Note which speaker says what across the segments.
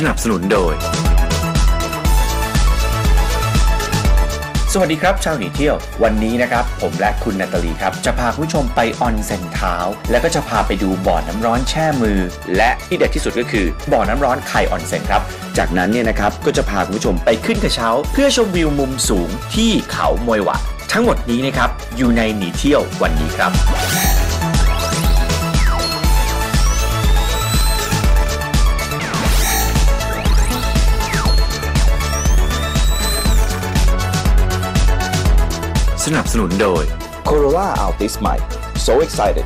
Speaker 1: นับสนุนโดยสวัสดีครับชาวหนีเที่ยววันนี้นะครับผมและคุณนาตาลีครับจะพาคุณผู้ชมไปออนเซ็นเท้าแล้วก็จะพาไปดูบ่อน้ำร้อนแช่มือและที่เด็ดที่สุดก็คือบ่อน้ำร้อนไข่ออนเซ็นครับจากนั้นเนี่ยนะครับก็จะพาคุณผู้ชมไปขึ้นกระเช้าเพื่อชมวิวมุมสูงที่เขามวยหวะทั้งหมดนี้นะครับอยู่ในหนีเที่ยววันนี้ครับสนับสนุนโดย Corolla Altis ใหม่ So excited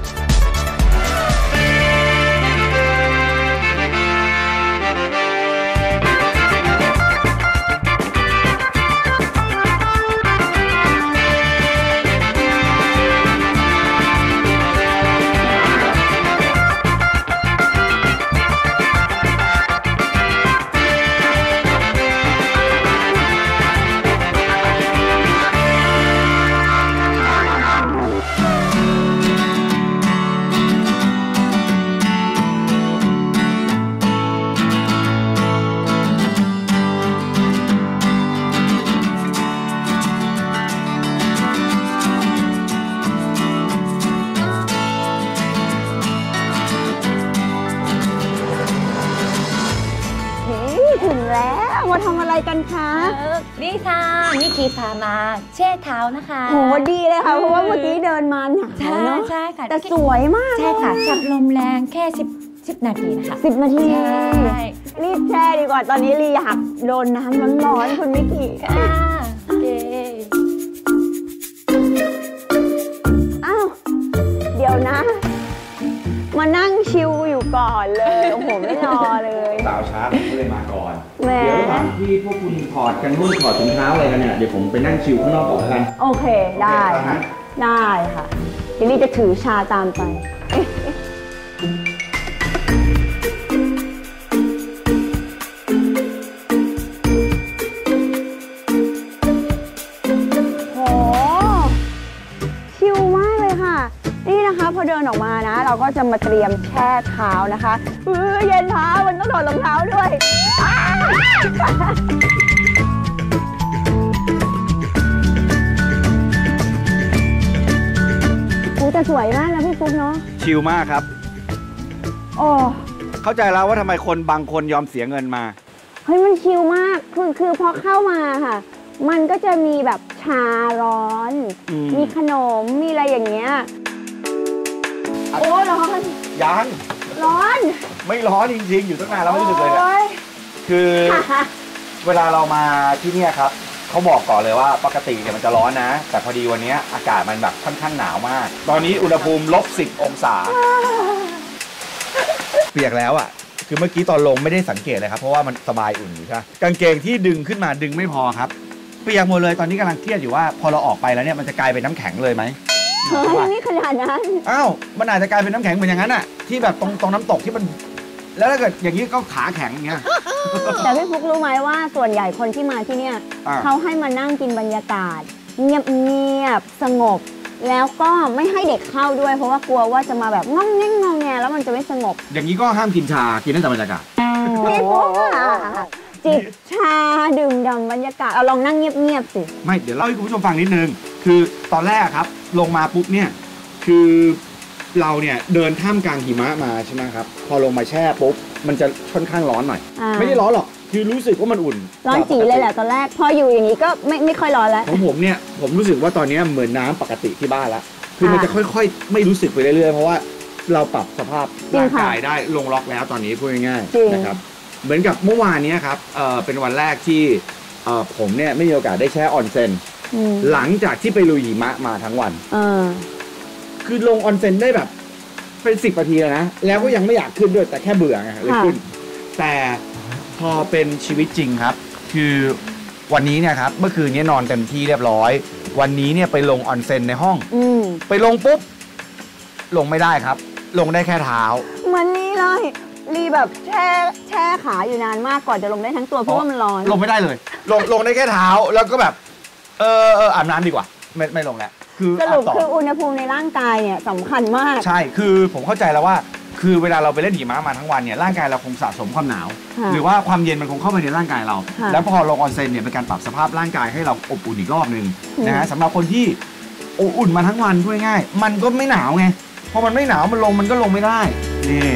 Speaker 2: มาทำอะไรกันคะ
Speaker 3: นี่ค่ะนี่กีพามาแช่เท้านะคะ
Speaker 2: โหดีเลยค่ะเพราะว่าเมื่อกี้เดินมาหนาวเนาะ
Speaker 3: ใช่ค่ะ
Speaker 2: แต่สวยมาก
Speaker 3: ใช่ค่ะจับลมแรงแค่10นาทีนะคะ
Speaker 2: 10 นาทีรีบแช่ดีกว่าตอนนี้ลีอยากโดนน้ำร้อนๆคุณมิกิ
Speaker 3: ค่ะโอเค
Speaker 2: อ้าวเดี๋ยวนะมานั่งชิลอยู่ก่อนเลยโอ้โหไม่รอเลย
Speaker 4: สาวช้าผมก็เลยมาก่อนเดี๋ยวระหว่างที่พวกคุณถอดกันรุ่นถอดถุงเท้าอะไรกันเนี่ยเดี๋ยวผมไปนั่งชิลข้างนอกก่อนกัน
Speaker 2: โอเคได้ค่ะได้ค่ะเดี๋ยวลีจะถือชาตามไปพอเดินออกมานะเราก็จะมาเตรียมแช่เท้านะคะเย็นเท้ามันต้องถอดรองเท้าด้วยแต่สวยมากนะพี่ฟุ๊กเนาะ
Speaker 4: ชิลมากครับ
Speaker 2: โอ้
Speaker 4: เข้าใจแล้วว่าทำไมคนบางคนยอมเสียเงินมา
Speaker 2: เฮ้ยมันชิลมากคือพอเข้ามาค่ะมันก็จะมีแบบชาร้อนมีขนมมีอะไรอย่างเงี้ยโอ้ร้อน
Speaker 4: ยัง
Speaker 2: ร้อน
Speaker 4: ไม่ร้อนจริงๆอยู่ตั้งนานแล้วไม่รู้สึกเลยนะคือเวลาเรามาที่นี่ครับเขาบอกก่อนเลยว่าปกติเนี่ยมันจะร้อนนะแต่พอดีวันนี้อากาศมันแบบค่อนข้างหนาวมากตอนนี้อุณหภูมิ-10 องศาเปียกแล้วอ่ะคือเมื่อกี้ตอนลงไม่ได้สังเกตเลยครับเพราะว่ามันสบายอุ่นอยู่ใช่กางเกงที่ดึงขึ้นมาดึงไม่พอครับเปียกหมดเลยตอนนี้กำลังเครียดอยู่ว่าพอเราออกไปแล้วเนี่ยมันจะกลายเป็นน้ำแข็งเลยไหม
Speaker 2: ไม่ขนาดนั้น
Speaker 4: อ้าวมันอาจจะกลายเป็นน้ำแข็งเหมือนอย่างนั้นอ่ะที่แบบตรงน้ำตกที่มันแล้วถ้าเกิดอย่างนี้ก็ขาแข็งอย่างเงี้ย
Speaker 2: แต่พี่ฟุ๊กรู้ไหมว่าส่วนใหญ่คนที่มาที่เนี่ยเขาให้มานั่งกินบรรยากาศเงียบสงบแล้วก็ไม่ให้เด็กเข้าด้วยเพราะว่ากลัวว่าจะมาแบบง่องแง่งงอแงแล้วมันจะไม่สงบ
Speaker 4: อย่างนี้ก็ห้ามกินชากินได้แต่บรรยากาศ
Speaker 2: พี่ฟุ๊กจิบชาดื่มด่ำบรรยากาศเอาลองนั่งเงียบสิ
Speaker 4: ไม่เดี๋ยวเล่าให้คุณผู้ชมฟังนิดนึงคือตอนแรกครับลงมาปุ๊บเนี่ยคือเราเนี่ยเดินท่ามกลางหิมะมาใช่ไหมครับพอลงมาแช่ปุ๊บมันจะค่อนข้างร้อนหน่อยไม่ได้ร้อนหรอกคือรู้สึกว่ามันอุ่น
Speaker 2: ร้อนจีเลยแหละตอนแรกพออยู่อย่างนี้ก็ไม่ค่อยร้อนแล้ว
Speaker 4: ของผมเนี่ยผมรู้สึกว่าตอนนี้เหมือนน้ำปกติที่บ้านแล้วคือมันจะค่อยๆไม่รู้สึกไปเรื่อยๆเพราะว่าเราปรับสภาพร่างกายได้ลงล็อกแล้วตอนนี้พูดง่ายๆนะครับเหมือนกับเมื่อวานนี้ครับเป็นวันแรกที่ผมเนี่ยไม่มีโอกาสได้แช่ออนเซ็นหลังจากที่ไปลุยหิมะมาทั้งวันคือลงออนเซ็นได้แบบเป็น10 นาทีแล้วนะแล้วก็ยังไม่อยากขึ้นด้วยแต่แค่เบื่อไงเลยขึ้นแต่พอเป็นชีวิตจริงครับคือวันนี้เนี่ยครับเมื่อคืนนี้นอนเต็มที่เรียบร้อยวันนี้เนี่ยไปลงออนเซ็นในห้องไปลงปุ๊บลงไม่ได้ครับลงได้แค่เท้า
Speaker 2: เหมือนนี้เลยรีแบบแช่ขาอยู่นานมากก่อนจะลงได้ทั้งตัวเพราะว่ามันร้อน
Speaker 4: ลงไม่ได้เลยลงได้แค่เท้าแล้วก็แบบอาบน้ำดีกว่าไม่ลงแล้ว
Speaker 2: สรุปคืออุณหภูมิในร่างกายเนี่ยสำคัญมาก
Speaker 4: ใช่คือผมเข้าใจแล้วว่าคือเวลาเราไปเล่นหิมะมาทั้งวันเนี่ยร่างกายเราคงสะสมความหนาว
Speaker 2: ค่ะ
Speaker 4: หรือว่าความเย็นมันคงเข้าไปในร่างกายเรา
Speaker 2: ค่ะ
Speaker 4: แล้วพอลงออนเซ็นเนี่ยเป็นการปรับสภาพร่างกายให้เราอบอุ่นอีกรอบหนึ่งนะฮะสำหรับคนที่อบอุ่นมาทั้งวันพูดง่ายๆมันก็ไม่หนาวไงพอมันไม่หนาวมันก็ลงไม่ได้นี่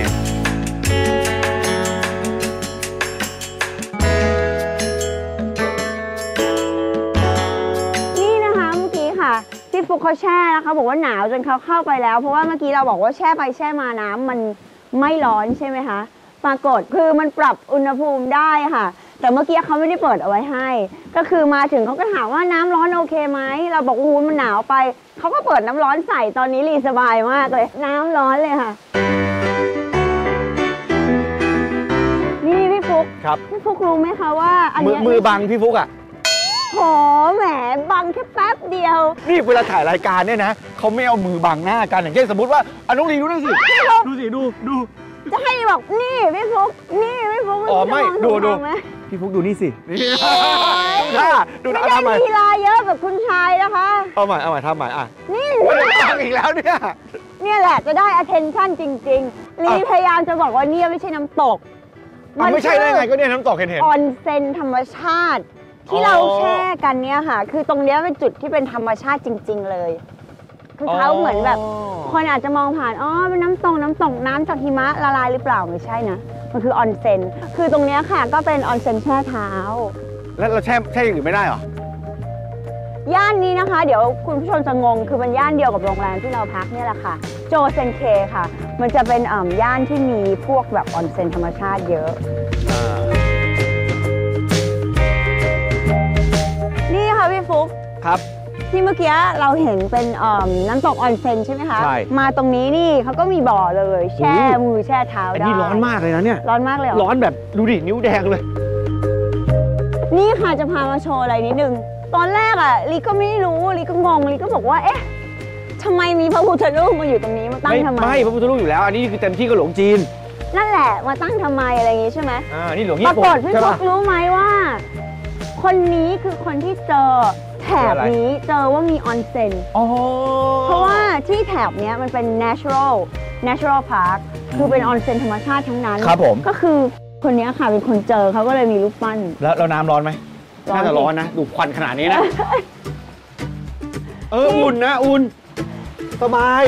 Speaker 2: พี่ฟุกเขาแช่นะคะบอกว่าหนาวจนเขาเข้าไปแล้วเพราะว่าเมื่อกี้เราบอกว่าแช่ไปแช่มาน้ำมันไม่ร้อนใช่ไหมคะปรากฏคือมันปรับอุณหภูมิได้ค่ะแต่เมื่อกี้เขาไม่ได้เปิดเอาไว้ให้ก็คือมาถึงเขาก็ถามว่าน้ำร้อนโอเคไหมเราบอกอู้มันหนาวไปเขาก็เปิดน้ำร้อนใส่ตอนนี้รีสบายมากเลยน้ำร้อนเลยค่ะนี่พี่ฟุก
Speaker 4: ครับ
Speaker 2: พี่ฟุกรู้ไหมคะว่าอันนี้
Speaker 4: มือบังพี่ฟุกอ่ะ
Speaker 2: โหแหมบังแค่แป๊บเดียว
Speaker 4: นี่เวลาถ่ายรายการเนี่ยนะเขาไม่เอามือบังหน้ากันอย่างเช่นสมมติว่าน้องลีดูนั่นสิดู
Speaker 2: จะให้บอกนี่พี่ฟุกนี่พี่ฟุก
Speaker 4: อ๋อไม่ดูพี่ฟุกดูนี่สิดู
Speaker 2: ไม่ได้ลีลาเยอะแบบคุณชายนะคะ
Speaker 4: เอาใหม่ทำใหม่อ่ะนี่บังอีกแล้ว
Speaker 2: เนี่ยแหละจะได้ attention จริงๆลีพยายามจะบอกว่าเนี่ยไม่ใช่น้ำตก
Speaker 4: มันไม่ใช่ได้ไงก็เนี่ยน้ำตกเห็น
Speaker 2: ออนเซ็นธรรมชาติที่เราแช่กันเนี่ยค่ะคือตรงนี้เป็นจุดที่เป็นธรรมชาติจริงๆเลยคือเขาเหมือนแบบคนอาจจะมองผ่านเป็นน้ำตกน้ำจากหิมะละลายหรือเปล่าไม่ใช่นะมันคือออนเซ็นคือตรงนี้ค่ะก็เป็นออนเซ็นแช่เท้า
Speaker 4: แล้วเราแช่อย่างอื่นไม่ได้หร
Speaker 2: อย่านนี้นะคะเดี๋ยวคุณผู้ชมจะงงคือเป็นย่านเดียวกับโรงแรมที่เราพักเนี่ยแหละค่ะโจเซนเคค่ะมันจะเป็นย่านที่มีพวกแบบออนเซ็นธรรมชาติเยอะนี่ค่ะพี่ฟุก
Speaker 4: ครับ
Speaker 2: ที่เมื่อกี้เราเห็นเป็นน้ำตกออนเซ็นใช่ไหมคะ
Speaker 4: ใช่
Speaker 2: มาตรงนี้นี่เขาก็มีบ่อเลยแช่มือแช่เท้าได้
Speaker 4: อันนี้ร้อนมากเลยนะเนี่ย
Speaker 2: ร้อนมากเลย
Speaker 4: ร้อนแบบดูดินิ้วแดงเลย
Speaker 2: นี่ค่ะจะพามาโชว์อะไรนิดนึงตอนแรกอ่ะลีก็ไม่รู้ลีก็งงลีก็บอกว่าเอ๊ะทำไมมีพระพุทธรูปมาอยู่ตรงนี้มาตั้งทำไม
Speaker 4: ไม่พระพุทธรูปอยู่แล้วอันนี้คือเต็มที่ก็หลวงจีน
Speaker 2: นั่นแหละมาตั้งทำไมอะไรอย่างงี้ใช่ไหม
Speaker 4: นี่หลวงญี่ปุ่น
Speaker 2: ปรากฏพี่ฟุกรู้ไหมว่าคนนี้คือคนที่เจอแถบนี้เจอว่ามีออนเซ็นเพราะว่าที่แถบนี้มันเป็น natural park คือเป็นออนเซ็นธรรมชาติทั้งนั้น
Speaker 4: ครับผม
Speaker 2: ก็คือคนนี้ค่ะเป็นคนเจอเขาก็เลยมีรูปปั้น
Speaker 4: แล้วน้ำร้อนไหมน่าจะร้อนนะดูควันขนาดนี้นะอุ่นนะอุ่นสบาย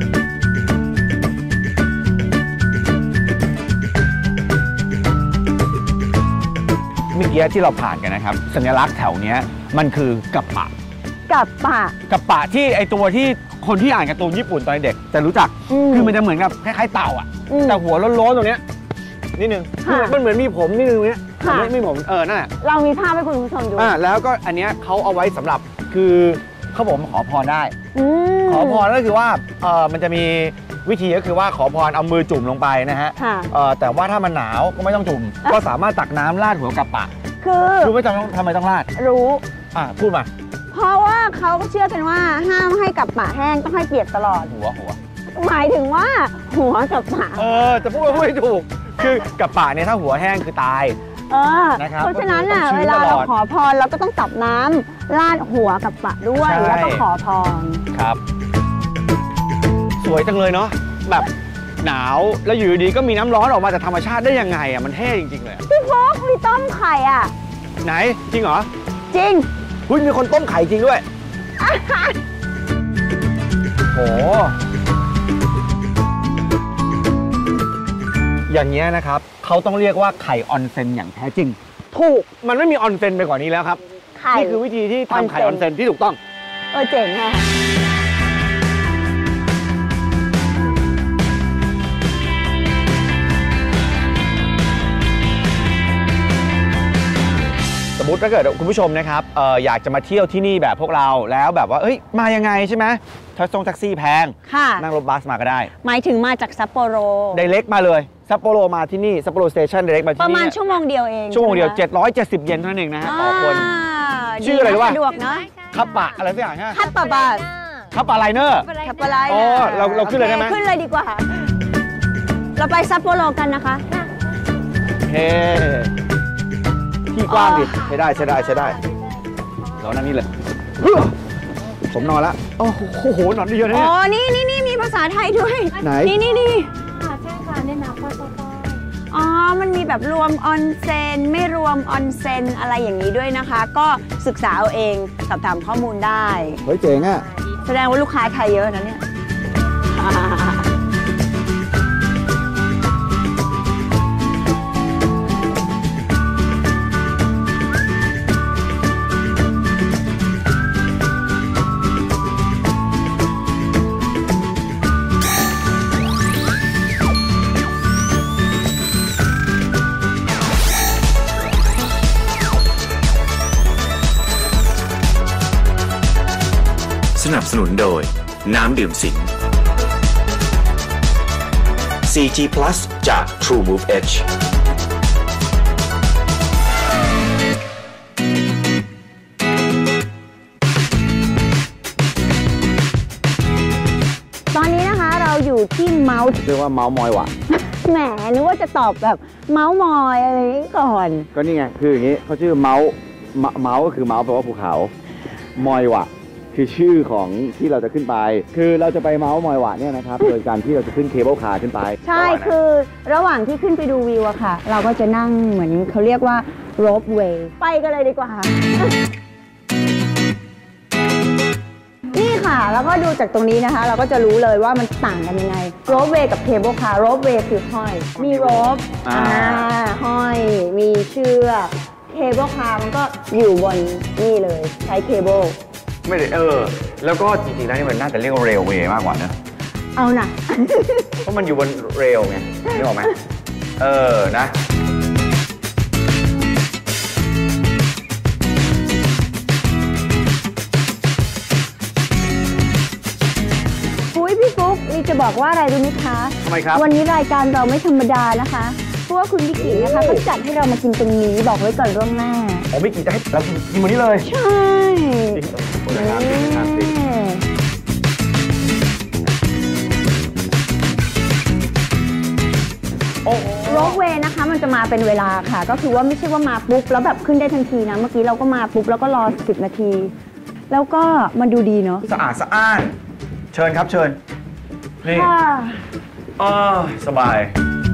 Speaker 4: เมื่อกี้ที่เราผ่านกันนะครับสัญลักษณ์แถวนี้มันคือกัปปะที่ไอตัวที่คนที่อ่านการ์ตูนญี่ปุ่นตอนเด็กจะรู้จักคือมันจะเหมือนกับคล้ายๆเต่าอ่ะแต่หัวโล้นๆตรงนี้นิดนึงมันเหมือนมีผมนิดนึงเนี้ยไม่ผมนั่นแหละ
Speaker 2: เรามีภาพให้คุณผู้ชมดู
Speaker 4: แล้วก็อันนี้เขาเอาไว้สำหรับคือเขาบอกขอพรได้ขอพรก็คือว่ามันจะมีวิธีก็คือว่าขอพรเอามือจุ่มลงไปนะฮะแต่ว่าถ้ามันหนาวก็ไม่ต้องจุ่มก็สามารถตักน้ำราดหัวกัปปะ
Speaker 2: คือ
Speaker 4: รู้ไหมทำไมต้องราด
Speaker 2: รู้
Speaker 4: พูดมา
Speaker 2: เพราะว่าเขาเชื่อกันว่าห้ามให้กัปปะแห้งต้องให้เปียกตลอด
Speaker 4: หัว
Speaker 2: หมายถึงว่าหัวกัปปะ
Speaker 4: จะพูดไม่ถูกคือกัปปะเนี่ยถ้าหัวแห้งคือตาย
Speaker 2: เพราะฉะนั้นเวลาเราขอพรเราก็ต้องตักน้ำราดหัวกัปปะด้วยแล้วก็ขอพร
Speaker 4: ครับสวยจังเลยเนาะแบบหนาวแล้วอยู่ดีก็มีน้ำร้อนออกมาจากธรรมชาติได้ยังไงมันเท่จริงๆเลย
Speaker 2: พี่โฟกมีต้มไข่
Speaker 4: ไหนจริงเหรอ
Speaker 2: จริง
Speaker 4: มีคนต้มไข่จริงด้วยโอ้อย่างเงี้ยนะครับเขาต้องเรียกว่าไข่ออนเซ็นอย่างแท้จริง
Speaker 2: ถูก
Speaker 4: มันไม่มีออนเซ็นไปกว่านี้แล้วครับนี่คือวิธีที่ทำไข่ออนเซ็นที่ถูกต้อง
Speaker 2: เจ๋งค่ะ
Speaker 4: สมมติถ้าเกิดคุณผู้ชมนะครับอยากจะมาเที่ยวที่นี่แบบพวกเราแล้วแบบว่ามายังไงใช่ไหมแท็กซี่แพงนั่งรถบัสมาก็ได้
Speaker 2: หมายถึงมาจากซัปโปโร
Speaker 4: ไดเรกมาเลยซัปโปโรมาที่นี่ซัปโปโรสเตชันไดเรกมาที่นี่
Speaker 2: ประมาณชั่วโมงเดียวเอง
Speaker 4: ชั่วโมงเดียว770 เยนเท่านั้นเองนะฮะต่อคนชื่ออะไรรู้ป่ะ
Speaker 2: สะดวกนะ
Speaker 4: คัปปะอะไรสักอย่างฮะ
Speaker 2: คัปปะบัส
Speaker 4: คัปปะไลเนอร์เราขึ้นเลยได้ไหม
Speaker 2: ขึ้นเลยดีกว่าเราไปซัปโปโรกันนะคะ
Speaker 4: โอเคที่กว้างดิใช้ได้แล้วนั่นนี่เลยผมนอนแล้วโอ้โหนอนดีเยอะนะเนี่ย
Speaker 2: นี่มีภาษาไทยด้วย
Speaker 4: ไหน
Speaker 2: นี่
Speaker 3: ใช่ค่ะ
Speaker 2: อ๋อมันมีแบบรวมออนเซ็นไม่รวมออนเซ็นอะไรอย่างนี้ด้วยนะคะ ก็ศึกษาเอาเองสอบถามข้อมูลได้
Speaker 4: เฮ้ยเจ๋งอ่ะ
Speaker 2: แสดงว่าลูกค้าไทยเยอะนะเนี่ย
Speaker 1: สนับสนุนโดยน้ำดื่มสิง 4G Plus จาก True Move Edge
Speaker 2: ตอนนี้นะคะเราอยู่ที่เมาส์
Speaker 4: เรียกว่าเมาส์มอยว่ะ
Speaker 2: แหมนึกว่าจะตอบแบบเมาส์มอยอะไรก่อน
Speaker 4: ก็นี่ไงคืออย่างนี้เขาชื่อเมาส์ก็คือเมาส์แปลว่าภูเขามอยว่ะคือชื่อของที่เราจะขึ้นไปคือเราจะไปเมาส์มอยวะเนี่ยนะครับ โดยการที่เราจะขึ้นเคเบิลคาร์ขึ้นไป
Speaker 2: ใช่คือระหว่างที่ขึ้นไปดูวิวอะค่ะเราก็จะนั่งเหมือนเขาเรียกว่าโรปเวย์ไปกันเลยดีกว่า นี่ค่ะแล้วก็ดูจากตรงนี้นะคะเราก็จะรู้เลยว่ามันต่างกันยังไงโรปเวย์กับเคเบิลคาร์โรปเวย์คือห้อยมีโรปห้อยมีเชือกเคเบิลคาร์มันก็อยู่บนนี่เลยใช้เคเบิล
Speaker 4: ไม่ได้แล้วก็จริงๆแล้วนี่มันน่าจะเรียกว่าเรลเวย์มากกว่านะ
Speaker 2: เอานะ
Speaker 4: เพราะมันอยู่บนเรลไงนึกออกไหมนะ
Speaker 2: อุ๊ยพี่ฟุ๊กนี่จะบอกว่าอะไรรู้ไหมคะ
Speaker 4: ทำไมครับ
Speaker 2: วันนี้รายการเราไม่ธรรมดานะคะเพราะว่าคุณมิกินะคะเขาจัดให้เรามากินตรงนี้บอกไว้ก่อนล่วงหน้า
Speaker 4: อ๋อมิกิจะให้เรากินวันนี้เลย
Speaker 2: ใช่โรปเวย์นะคะมันจะมาเป็นเวลาค่ะก็คือว่าไม่ใช่ว่ามาปุ๊บแล้วแบบขึ้นได้ทันทีนะเมื่อกี้เราก็มาปุ๊บแล้วก็รอ10 นาทีแล้วก็มันดูดีเนาะ
Speaker 4: สะอาดสะอ้านเชิญครับเชิญนี่สบาย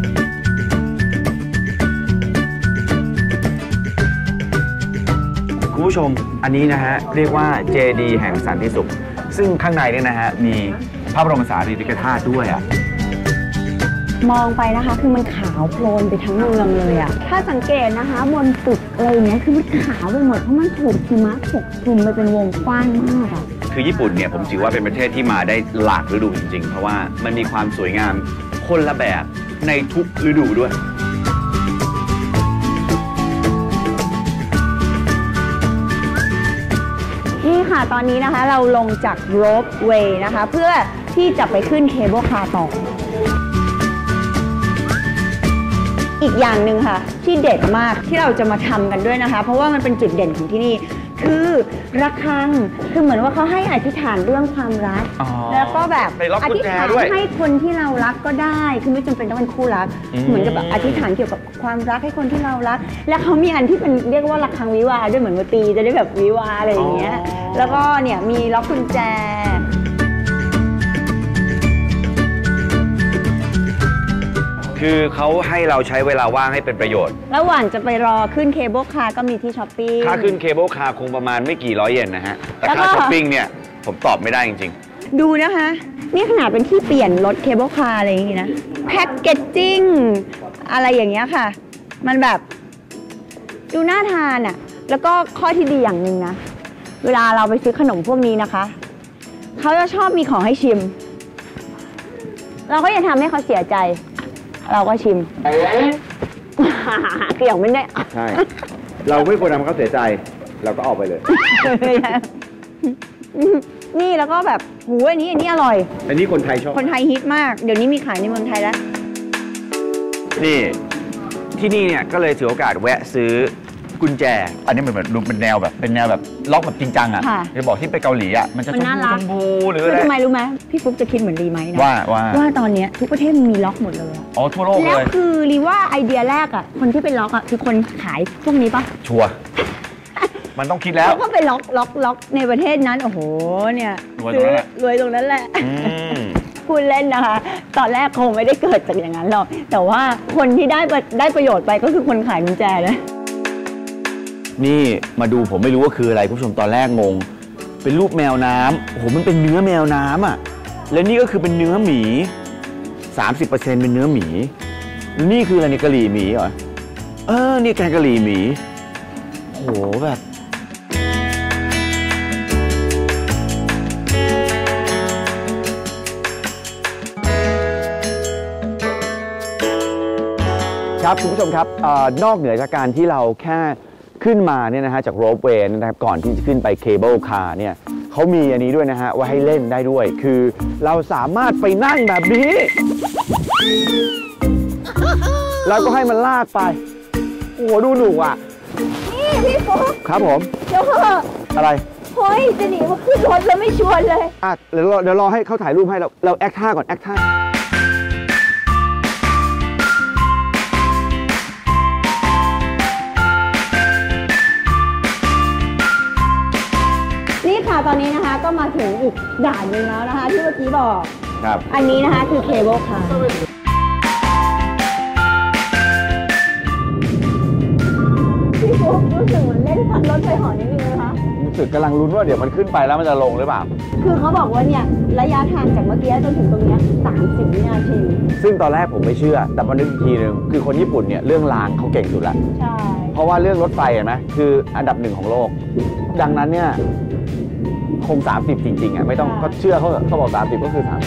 Speaker 4: คุณผู้ชมอันนี้นะฮะเรียกว่าเจดีย์แห่งสันติสุขซึ่งข้างในเนี่ยนะฮะมีพระบรมสารีริกธาตุด้วยอ่ะ
Speaker 2: มองไปนะคะคือมันขาวโพลนไปทั้งเมืองเลยอะถ้าสังเกตนะคะบนตึกอะไรอย่างเงี้ยคือมันขาวไปหมดเพราะมันถูกหิมะปกคลุมไปเป็นวงกว้างมากอะ
Speaker 1: คือญี่ปุ่นเนี่ยผมถือว่าเป็นประเทศที่มาได้หลากฤดูจริงๆเพราะว่ามันมีความสวยงามคนละแบบในทุกฤดูด้วย
Speaker 2: นี่ค่ะตอนนี้นะคะเราลงจากโรปเวย์นะคะเพื่อที่จะไปขึ้นเคเบิลคาร์ต่ออีกอย่างหนึ่งค่ะที่เด็ดมากที่เราจะมาทำกันด้วยนะคะเพราะว่ามันเป็นจุดเด่นของที่นี่คือระฆังคือเหมือนว่าเขาให้อธิษฐานเรื่องความรักแล้วก็แบบอธิษฐานให้คนที่เรารักก็ได้คือไม่จำเป็นต้องเป็นคู่รักเหมือนกับแบบอธิษฐานเกี่ยวกับความรักให้คนที่เรารักแล้วเขามีอันที่เป็นเรียกว่าระฆังวิวาด้วยเหมือนว่าตีจะได้แบบวิวาอะไรอย่างเงี้ยแล้วก็เนี่ยมีล็อกกุญแจ
Speaker 1: คือเขาให้เราใช้เวลาว่างให้เป็นประโยชน์
Speaker 2: ระหว่างจะไปรอขึ้นเคเบิลคาร์ก็มีที่ช้อปปิ้ง
Speaker 1: ค่าขึ้นเคเบิลคาร์คงประมาณไม่กี่ร้อยเยนนะฮะแต่ค่าช้อปปิ้งเนี่ยผมตอบไม่ได้จริง
Speaker 2: ๆดูนะคะนี่ขนาดเป็นที่เปลี่ยนรถเคเบิลคาร์อะไรอย่างงี้นะแพ็กเกจจิ้งอะไรอย่างเงี้ยค่ะมันแบบดูน่าทานอ่ะแล้วก็ข้อที่ดีอย่างหนึ่งนะเวลาเราไปซื้อขนมพวกนี้นะคะเขาจะชอบมีของให้ชิมเราก็อย่าทำให้เขาเสียใจเราก็ชิมเกี่ยวไม่ได้
Speaker 4: ใช่เราไม่ควรทำเขาเสียใจเราก็ออกไปเลย
Speaker 2: นี่แล้วก็แบบหูอันนี้อร่อย
Speaker 4: อันนี้คนไทยชอบ
Speaker 2: คนไทยฮิตมากเดี๋ยวนี้มีขายในเมืองไทยแล้ว
Speaker 1: นี่ที่นี่เนี่ยก็เลยถือโอกาสแวะซื้อกุญแจอันนี้มันแบบดูเป็นแนวแบบล็อกแบบจริงจังอ่ะจะบอกที่ไปเกาหลีอ่ะมันจะชมพูหรืออะไร
Speaker 2: ทำไมรู้ไหมพี่ฟุ๊กจะคิดเหมือนรีไหมนะว่าตอนนี้ทุกประเทศมีล็อกหมดเลย
Speaker 1: อ๋อทั่วโลกเลย
Speaker 2: แล้วคือรีว่าไอเดียแรกอ่ะคนที่ไปล็อกอ่ะคือคนขายพวกนี้ปะ
Speaker 1: ชัวร์มันต้องคิดแล้ว
Speaker 2: ก็ไปล็อกในประเทศนั้นโอ้โหเนี่ยรวยตรงนั้นแหละพูดเล่นนะคะตอนแรกคงไม่ได้เกิดจากอย่างนั้นหรอกแต่ว่าคนที่ได้ประโยชน์ไปก็คือคนขายกุญแจเลย
Speaker 1: นี่มาดูผมไม่รู้ว่าคืออะไรคุณผู้ชมตอนแรกงงเป็นรูปแมวน้ำโอ้โหมันเป็นเนื้อแมวน้ำอ่ะแล้วนี่ก็คือเป็นเนื้อหมี 30% เป็นเนื้อหมีแล้วนี่คืออะไรเนี่ยกะหรี่หมีเหรอนี่แกงกะหรี่หมีโอ้โหแบบครับคุณผู้ชมครับนอกเหนือจากการที่เราแค่ขึ้นมาเนี่ยนะฮะจากโรปเวย์นะครับก่อนที่จะขึ้นไปเคเบิลคาร์เนี่ยเขามีอันนี้ด้วยนะฮะว่าให้เล่นได้ด้วยคือเราสามารถไปนั่งแบบนี้แล้วก็ให้มันลากไปโอ้โหดูหนุกอ่ะ
Speaker 2: นี่พี่ฟุ๊ก
Speaker 1: ครับผม
Speaker 2: เดี๋ยว
Speaker 1: อะไร
Speaker 2: เฮ้ยจะหนีมาขึ้นรถแล้วไม่ชวนเลย
Speaker 1: เดี๋ยวรอให้เขาถ่ายรูปให้เราแอคท่าก่อนแอคท่า
Speaker 2: ตอนนี้นะคะก็มาถึงอีกด่านหนึ่งแล้วนะคะที่เมื่อกี้บอก
Speaker 1: ครับ
Speaker 2: อันนี้นะคะคือเคเบิลคาร์พี่ฟุ๊กรู้สึกเหมือนเล่นรถไฟเหาะนิดนึงนะคะ
Speaker 1: รู้สึกกำลังลุ้นว่าเดี๋ยวมันขึ้นไปแล้วมันจะลงหรือเปล่า
Speaker 2: คือเขาบอกว่าเนี่ยระยะทางจากเมื่อกี้จนถึงตรงนี้30 วินาที
Speaker 1: ซึ่งตอนแรกผมไม่เชื่อแต่พอนึกอีกทีนึงคือคนญี่ปุ่นเนี่ยเรื่องรางเขาเก่งสุดละ
Speaker 2: ใช่
Speaker 1: เพราะว่าเรื่องรถไฟเห็นไหมคืออันดับ1ของโลกดังนั้นเนี่ยคง30จริงๆอ่ะไม่ต้องก็เชื่อเขาบอก30ก็คือ30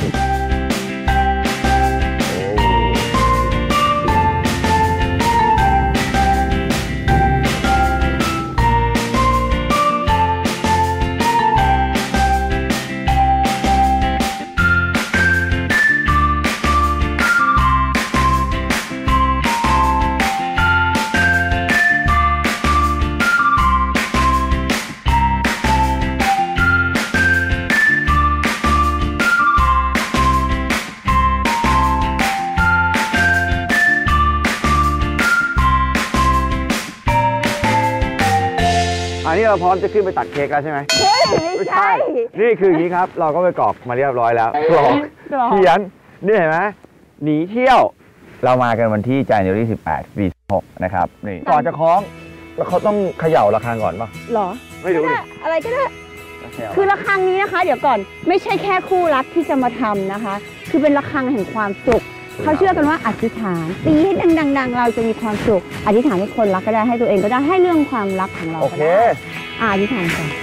Speaker 1: อันนี้เราพร้อมจะขึ้นไปตัดเค้กแล้วใช่ไหม
Speaker 2: ไม่ใช่
Speaker 1: นี่คืออย่างนี้ครับเราก็ไปกรอกมาเรียบร้อยแล้วกรอกเขียนนี่เห็นไหมหนีเที่ยวเรามากันวันที่January 18 ปี6นะครับนี่ก่อนจะคล้องแล้วเขาต้องเขย่าระฆังก่อนป่ะ
Speaker 2: หรอ
Speaker 1: ไม่รู้ดิ
Speaker 2: อะไรก็ได้คือระฆังนี้นะคะเดี๋ยวก่อนไม่ใช่แค่คู่รักที่จะมาทำนะคะคือเป็นระฆังแห่งความสุขเขาเชื่อกันว่าอธิษฐานตีให้ดังๆเราจะมีความสุขอธิษฐานให้คนรักก็ได้ให้ตัวเองก็ได้ให้เรื่องความรักของเรา
Speaker 1: โอเค
Speaker 2: อธิษฐานก่อน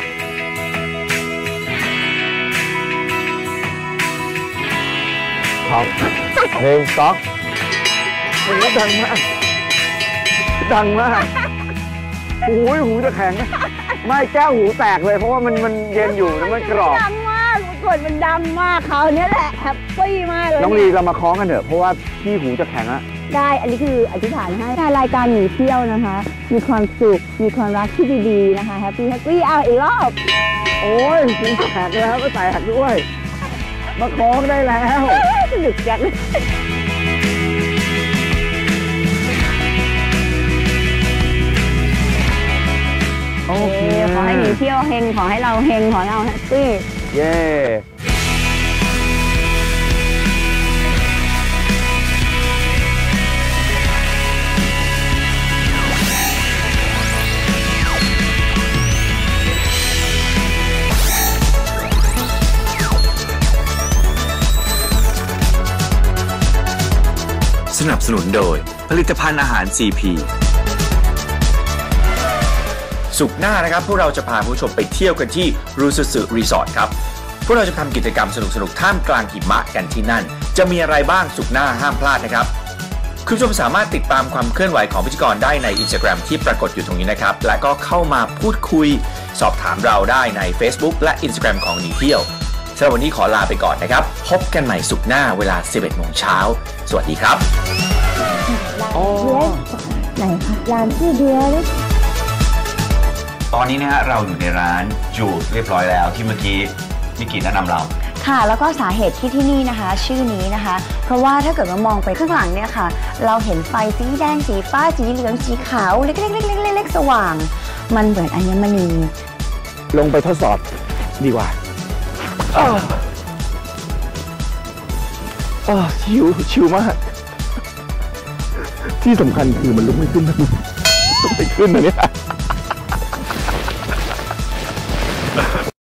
Speaker 1: ครับ1 2ดังมากหูจะแข็งไม่แก้วหูแตกเลยเพราะว่ามันเย็นอยู่แล้วมันกรอบ
Speaker 2: ดังมากกดมันดังมากเขาเนี่ยแหละแฮปปี้มากเลย
Speaker 1: น้องลีเรามาคล้องกันเถอะเพราะว่าพี่หูจะแข็งอะ
Speaker 2: ได้อันนี้คืออธิษฐานให้รายการหนีเที่ยวนะคะมีความสุขมีความรักที่ดีๆนะคะแฮปปี้เอาอีกรอบ
Speaker 1: โอ้ยหูแตกแล้วก็แตกด้วยมาคล้องได้แล้ว
Speaker 2: สนุกจังโอเคขอให้หนีเที่ยวเฮงขอให้เราเฮงขอเราแฮปปี้
Speaker 1: เย้สนับสนุนโดยผลิตภัณฑ์อาหาร CP ศุกร์หน้านะครับพวกเราจะพาผู้ชมไปเที่ยวกันที่รูซุสึรีสอร์ทครับพวกเราจะทำกิจกรรมสนุกๆท่ามกลางหิมะกันที่นั่นจะมีอะไรบ้างศุกร์หน้าห้ามพลาดนะครับคุณผู้ชมสามารถติดตามความเคลื่อนไหวของพิธีกรได้ใน Instagram ที่ปรากฏอยู่ตรงนี้นะครับและก็เข้ามาพูดคุยสอบถามเราได้ใน Facebook และ Instagram ของหนีเที่ยวสำหรับวันนี้ขอลาไปก่อนนะครับพบกันใหม่ศุกร์หน้าเวลา 11 โมงเช้าสวัสดีครับ
Speaker 2: ไหนคะร้านชื่อเดียวเลย
Speaker 1: ตอนนี้นะฮะเราอยู่ในร้านจูดเรียบร้อยแล้วที่เมื่อกี้มิกิแนะนำเรา
Speaker 3: ค่ะแล้วก็สาเหตุที่นี่นะคะชื่อนี้นะคะเพราะว่าถ้าเกิดว่ามองไปข้างหลังเนี่ยค่ะเราเห็นไฟสีแดงสีฟ้าสีเหลืองสีขาวเล็กๆๆๆๆสว่างมันเหมือนอัญมณี
Speaker 1: ลงไปทดสอบดีกว่า
Speaker 4: ชิวมาก ที่สำคัญคือมันลุกไม่ขึ้นนะลุกไม่ขึ้นนะเนี่ย